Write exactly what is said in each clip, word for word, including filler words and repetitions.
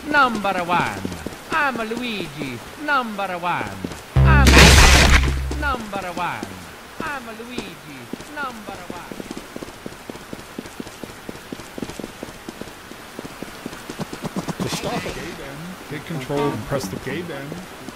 number one. I'm Luigi, number one. I'm Luigi, number one. I'm Luigi, number one. To stop it, hit control and press the gate button.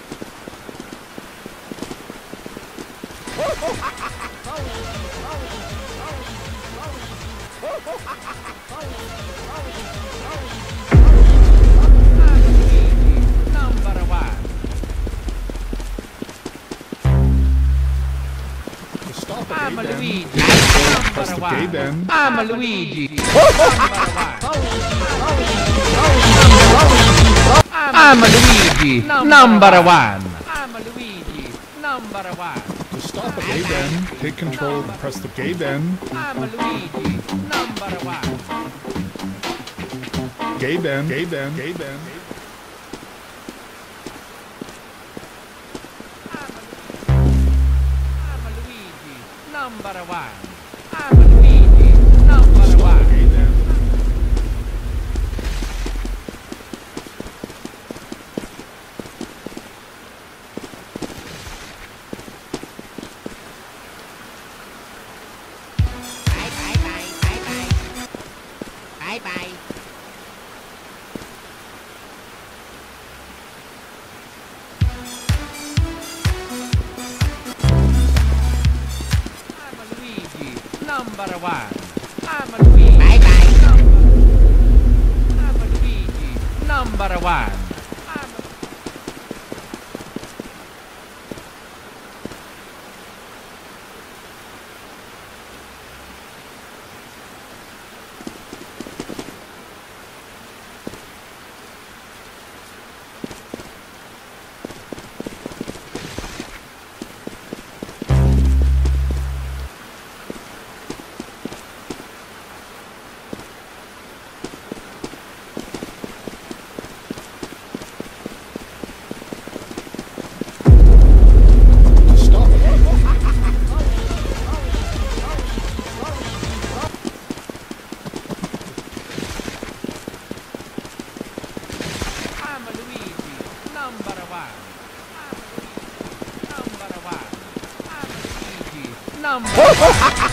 I'm Luigi, number one. I'm Luigi, I'm Luigi, number one. I'm Luigi, number one. To stop it, gate button, hit control and press the gate button. I'm Luigi, number one. Gate button, gate button, gate button. Number one. I'm Luigi, number one. Bye bye bye bye bye. Bye bye. Number one. I'm Luigi. Bye bye. I'm Luigi. Number one. I'm Number one. I'm Luigi. Number one.